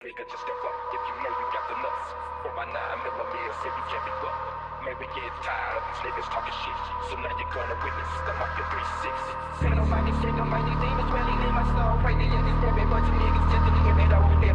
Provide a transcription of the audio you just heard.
Nigga, just step up if you know you got the nuts. For my 9mm, said you can't be fucked. Man, we get tired of these niggas talking shit. So now you're gonna witness them off your 360. Say nobody shit, nobody demons really in my soul. Right there, this baby bunch of niggas just to leave it on me.